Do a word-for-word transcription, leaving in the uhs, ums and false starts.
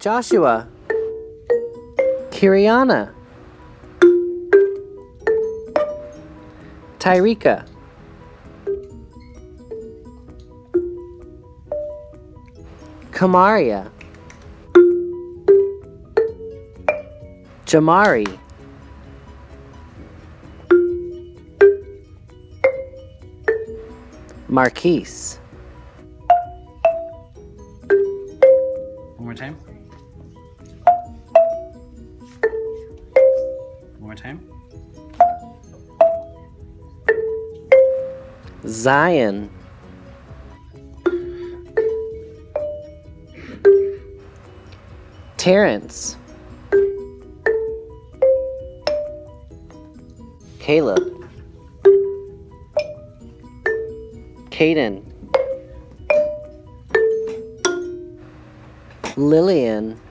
Joshua, Kiriana, Tyrika, Kamaria, Jamari, Marquise. One more time. One more time. Zion, Terrence, Caleb, Caden, Lillian,